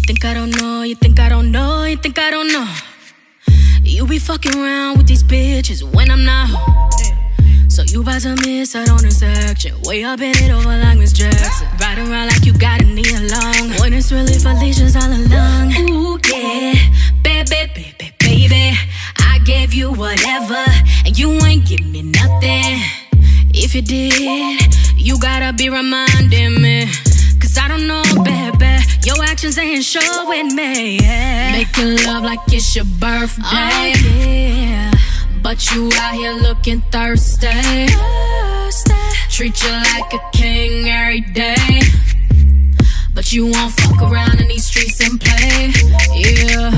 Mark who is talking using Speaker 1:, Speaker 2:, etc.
Speaker 1: think I don't know, you think I don't know, you think I don't know. You be fucking around with these bitches when I'm not home. So you about to miss out on this action. Way up in it over like Miss Jackson. Ride around like you got a knee along, when it's really Felicia's all along. Ooh yeah, baby, baby, baby, I gave you whatever, and you ain't give me nothing. If you did, you gotta be reminding me, cause I don't know, baby, your actions ain't showing me, yeah. Making love like it's your birthday, oh, yeah. But you out here looking thirsty. Treat you like a king every day, but you won't fuck around in these streets and play, yeah.